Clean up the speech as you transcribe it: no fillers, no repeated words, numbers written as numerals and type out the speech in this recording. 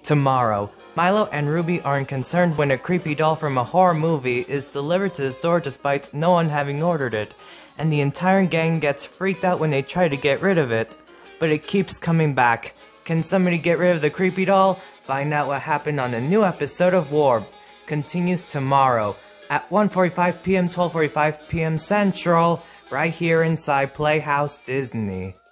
Tomorrow, Milo and Ruby aren't concerned when a creepy doll from a horror movie is delivered to the store despite no one having ordered it, and the entire gang gets freaked out when they try to get rid of it. But it keeps coming back. Can somebody get rid of the creepy doll? Find out what happened on a new episode of Warp. Continues tomorrow at 1:45 p.m. 12:45 p.m. Central, right here inside Playhouse Disney.